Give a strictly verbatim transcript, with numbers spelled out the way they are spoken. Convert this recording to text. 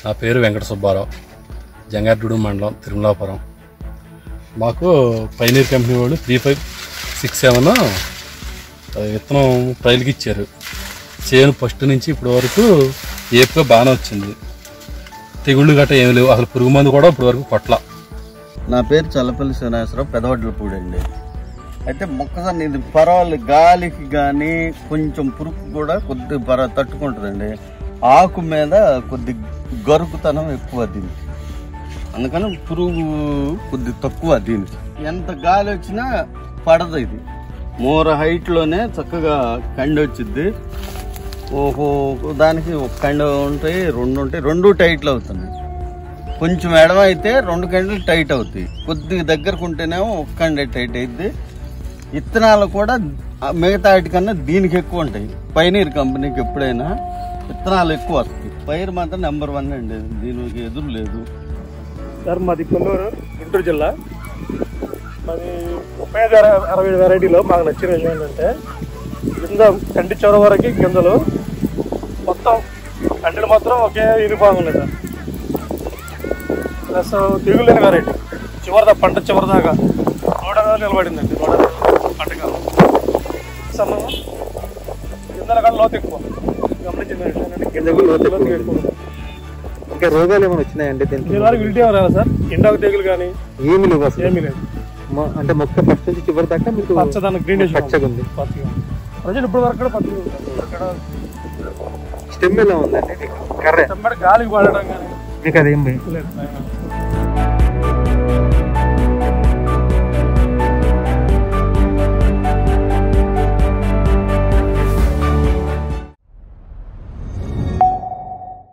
నా పేరు వెంకట సుబ్బారావు, జంగారెడ్డి మండలం, తిరుమలాపురం. మాకు పైనీర్ కంపెనీ వాళ్ళు త్రీ ఫైవ్ సిక్స్ సెవెన్ విత్తనం ట్రైల్కి ఇచ్చారు. చేను ఫస్ట్ నుంచి ఇప్పటి వరకు ఏపుగా బాగానే వచ్చింది. తెగుళ్ళు గట్ట ఏమి లేవు, అసలు పురుగు మందు కూడా ఇప్పటి వరకు కొట్ల. నా పేరు చల్లపల్లి శ్రీనివాసరావు, పెదవడ్లపూడి అండి. అయితే మొక్కజొన్న ఇది పర్వాలేదు, గాలికి కానీ కొంచెం పురుగు కూడా కొద్ది పర్వ తట్టుకుంటుందండి. ఆకు మీద కొద్ది గరుకుతనం ఎక్కువ దీనికి, అందుకని పురుగు కొద్ది తక్కువ దీనికి. ఎంత గాలి వచ్చినా పడదు. ఇది మూర హైట్లోనే చక్కగా కండి వచ్చింది. ఓహో, దానికి ఒక కండి ఉంటాయి, రెండు ఉంటాయి, రెండు టైట్లు అవుతున్నాయి. కొంచెం ఎడమ అయితే రెండు కండలు టైట్ అవుతాయి, కొద్దిగా దగ్గరకు ఉంటేనేమో ఒక కండి టైట్ అవుతుంది. విత్తనాలు కూడా మిగతా వాటికన్నా దీనికి ఎక్కువ ఉంటాయి. పైనీర్ కంపెనీకి ఎప్పుడైనా విత్తనాలు ఎక్కువ వస్తాయి. పైరు మాత్రం నెంబర్ వన్ అండి, దీనికి ఎదురు లేదు. సార్ మాది కొల్లూరు, గుంటూరు జిల్లా. మాది ముప్పై ఐదు అరవై ఐదు వెరైటీలో మాకు నచ్చిన విషయం ఏంటంటే కింద కంటి చివరి వరకు గింజలు మొత్తం కంటిలు మాత్రం ఒకే యూనిఫామ్ ఉన్నాయి సార్. ప్లస్ తెగులు లేని వెరైటీ చివరిదా పంట చివరి దాకా నూట నిలబడిందండి. నూట పంటగా అసలు గింజల కన్నా లోతు ఎక్కువ. గమనించిన విషయం ఏంటంటే గింజలు లోతు ఎక్కువ. ఇంకా రోగాలు ఏమైనా వచ్చినాయండి దీనికి? దీని వరకు విల్టీ రాదా సార్? ఎండాకు తెగులు కానీ ఏమి లేవు అసలు? ఏమీ లేదు. అంటే మొక్క ఫస్ట్ నుంచి చివరి దాకా మీకు పచ్చదనం గ్రీన్ పచ్చగా ఉంది. పచ్చగా ప్రజలు ఇప్పుడు వరకు కూడా పచ్చగా ఉంటుంది. స్టెమ్ ఎలా ఉందండి? కర్ర గాలికి పడడం కానీ మీకు అదేం లేదు.